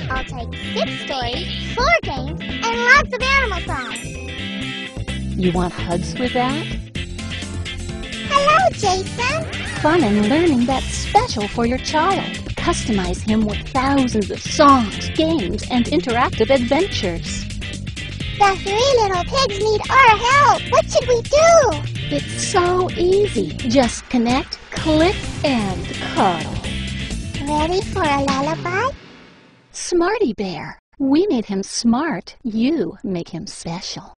I'll take 6 stories, 4 games, and lots of animal songs. You want hugs with that? Hello, Jason. Fun and learning that's special for your child. Customize him with thousands of songs, games, and interactive adventures. The 3 little pigs need our help. What should we do? It's so easy. Just connect, click, and cuddle. Ready for a lullaby? Smarty Bear. We made him smart. You make him special.